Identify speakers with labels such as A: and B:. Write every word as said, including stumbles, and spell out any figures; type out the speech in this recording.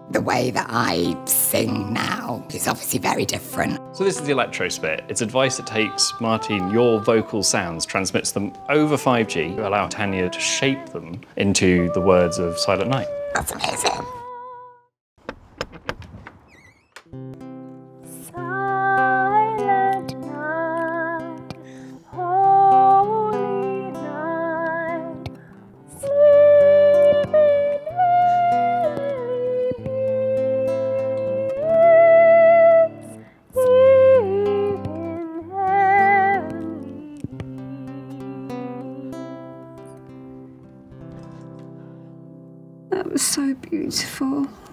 A: The way that I sing now is obviously very different.
B: So this is the Electrospit. It's a device that takes, Martine, your vocal sounds, transmits them over five G to allow Tanja to shape them into the words of Silent Night.
A: That's amazing.
C: Silent night, holy night, sleep in heavenly peace, sleep in heavenly peace.
D: That was so beautiful.